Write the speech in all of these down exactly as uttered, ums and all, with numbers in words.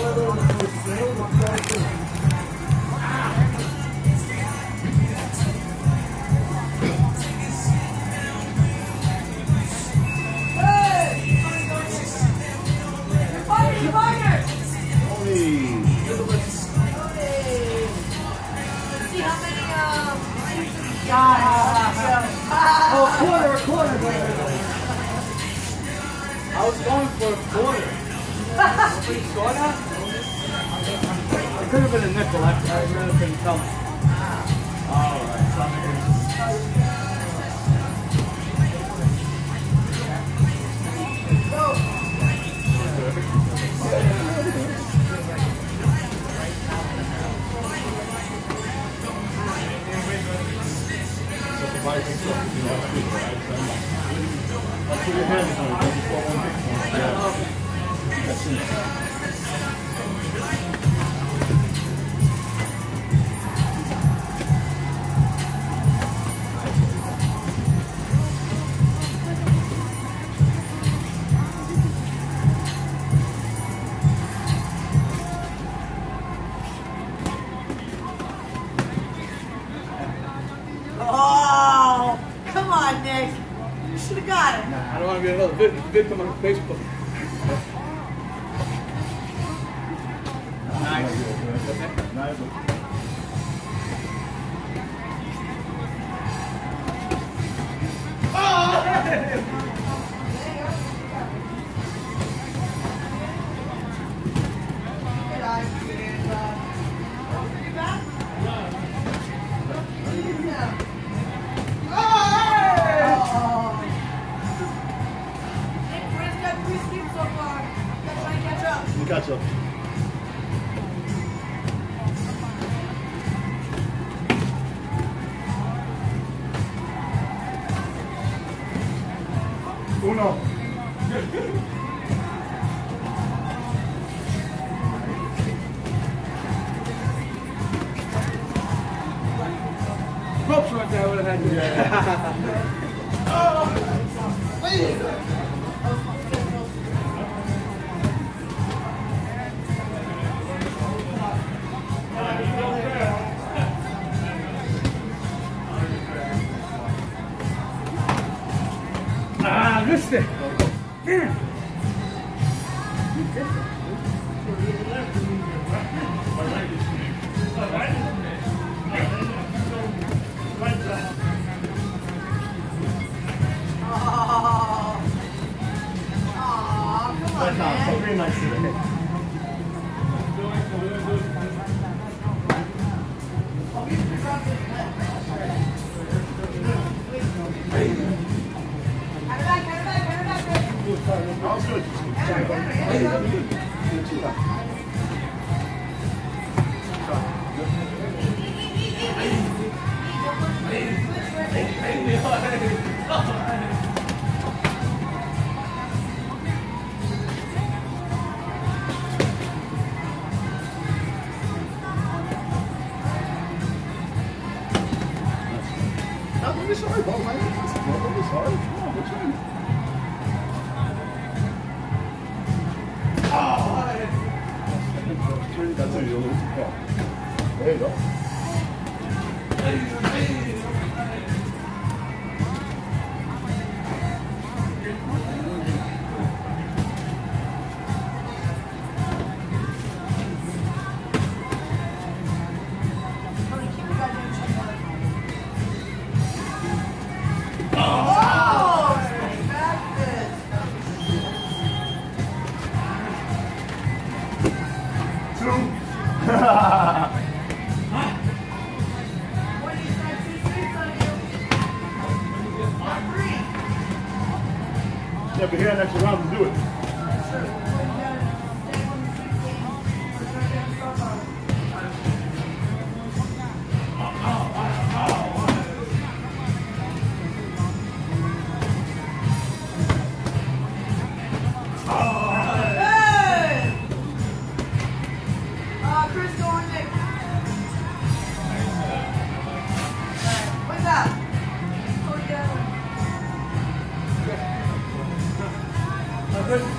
Oh, quarter, a quarter. I was going for a quarter. Nobody saw that? It could have been a nickel. I, I really couldn't tell. Alright. Put your hands on it. That's it. Oh, come on, Nick. You should have got it. I don't want to get another vid victim on Facebook. Nice. Nice. Catch up. Uno. Ropes right there, I would have had you. Oh, please. Ah, missed it. Damn. Very nice today. That was good. Don't be sorry, bro, man. Don't be sorry. Come on, what's wrong? Ah! That's a little too far. There you go. Yeah, but here next round to do it. Good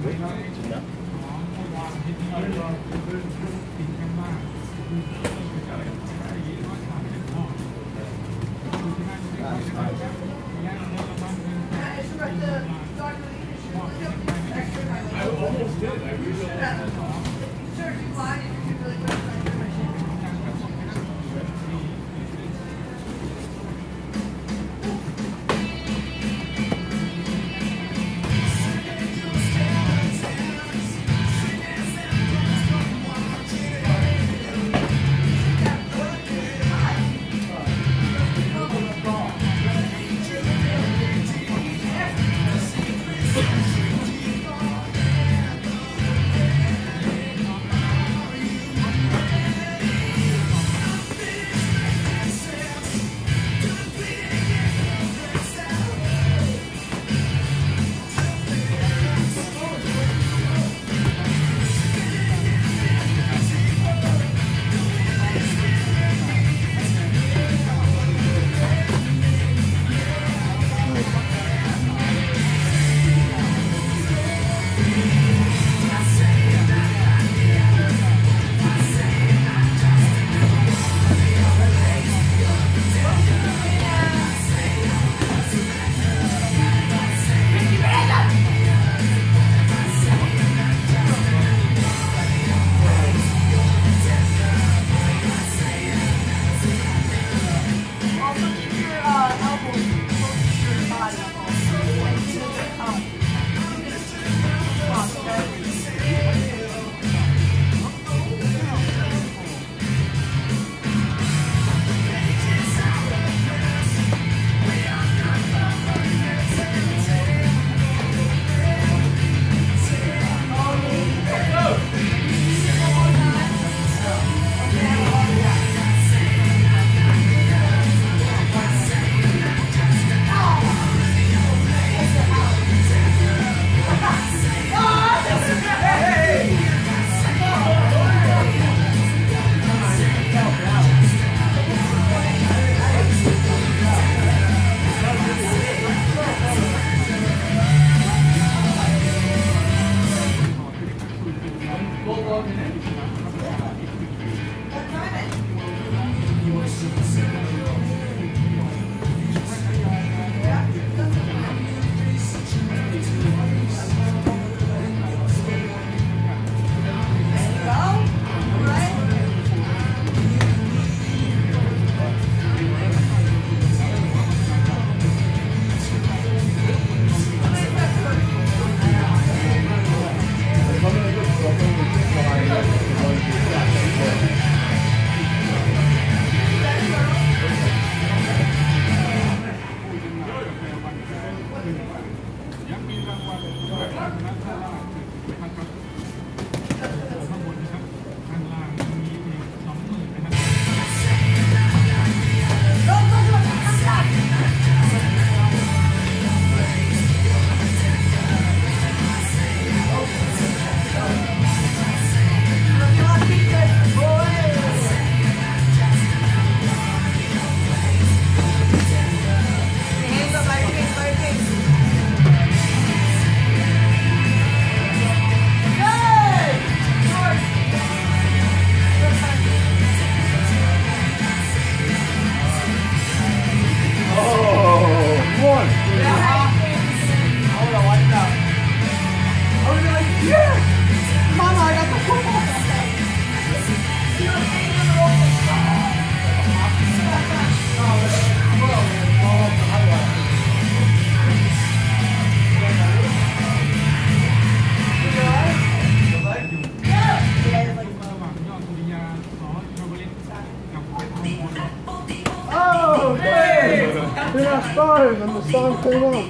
I started and the song came on.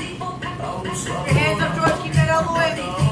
Your hands up, George. Keep that elbow in.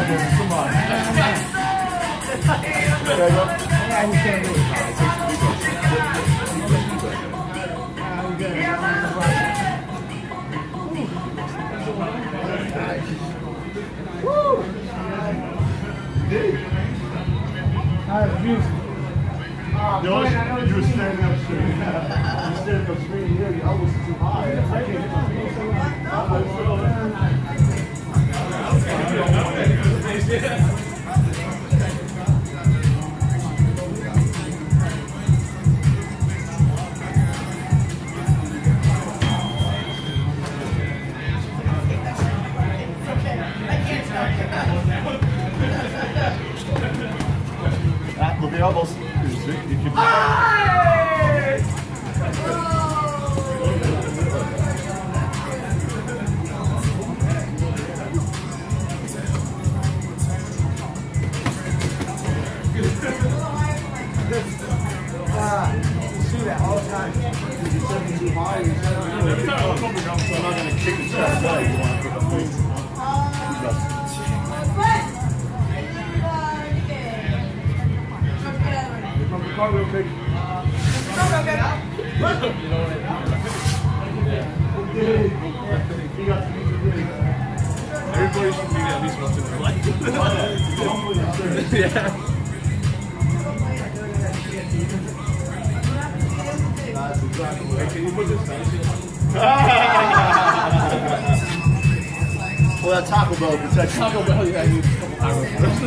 Come on. Yeah, we can't do it. I'm good. Woo! I refuse. You know, you were standing up straight. You were standing up straight here. Your elbows are too high. I can't hit my feet. Ah, look at your elbows. You keep See that all the time. You're setting too high. You're setting too high. So I'm not going to kick it straight away. You want to pick up weights. From the car real quick. Everybody should be at least once in their life. Yeah. Hey, can you put this Well, that Taco Bell protects you. Taco Bell, yeah, I need a couple tacos.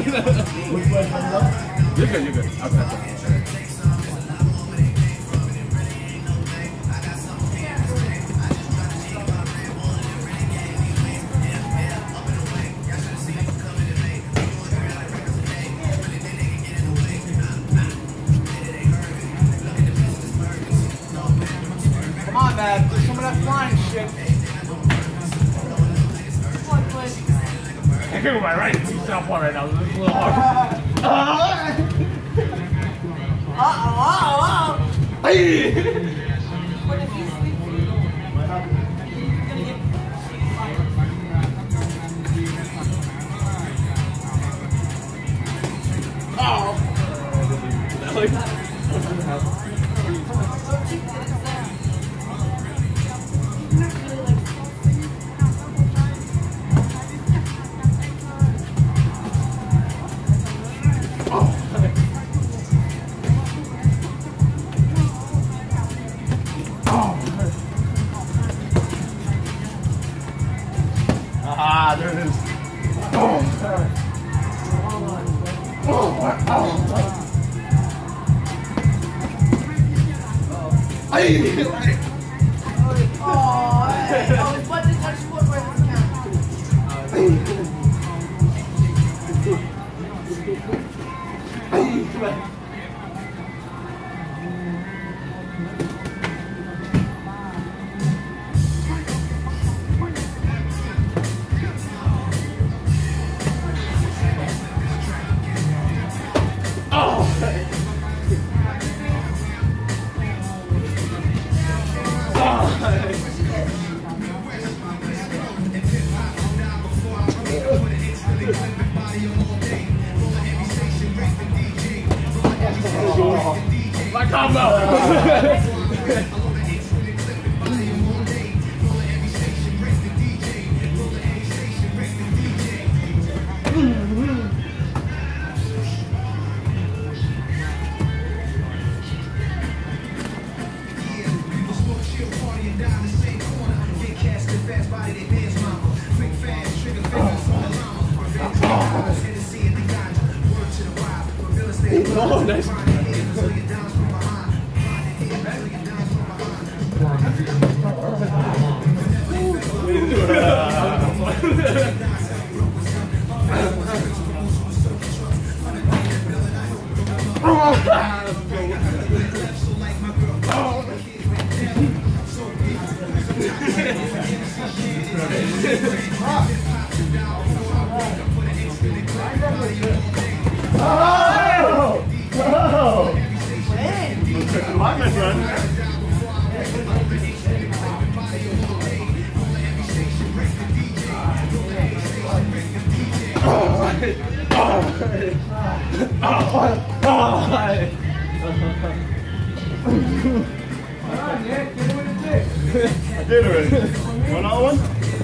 You're good, you're good. I'll catch up. Come on, man. Do some of that flying shit. I can't go my right. You stop one right now. It's a little hard. Uh-oh, uh-oh, Hey! What if you sleep? You're gonna get... Ah, there it is. Oh, hey. Oh, it's what this touch foot where this counts. My combo! Oh, nice. I did already. Want another one?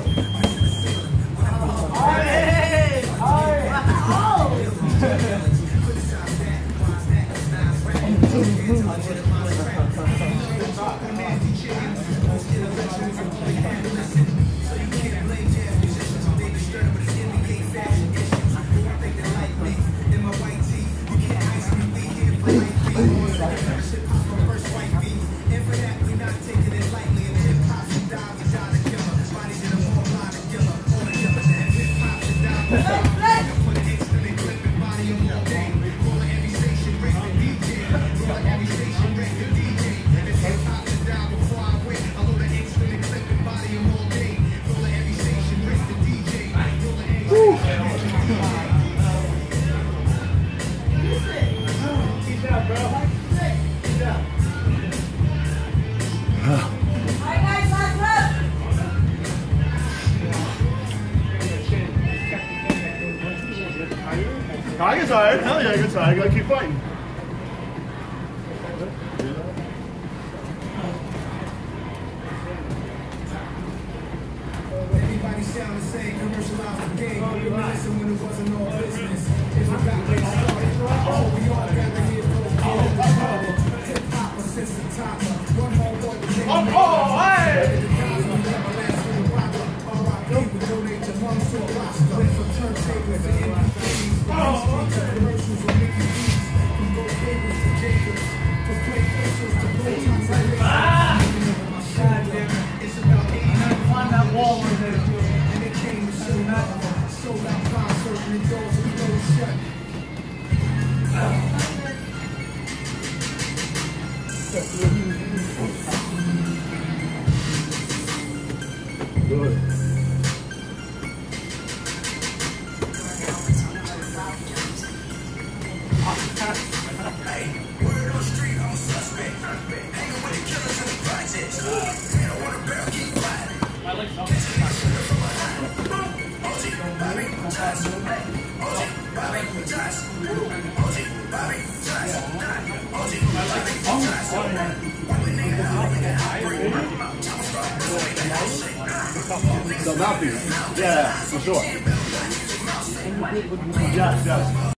I get tired. Hell yeah, I get tired. I gotta keep fighting. Everybody sound the same, commercialize the game. We listen when it wasn't all business. If we got way started, oh, we all gather here for the hip hop since the top. One more word, we Oh, oh, hey! we donate to lungs to a roster. With some turntables and M P threes. Commercials with Mickey D's. From Gold Tables to Jacobs. From play facials to blue times like this. It's about eighty-nine. On that wall right there. And it came to show up. Sold out concert and the doors we closed shut. Good. The mouthpiece. Yeah, for sure. Yes, yes.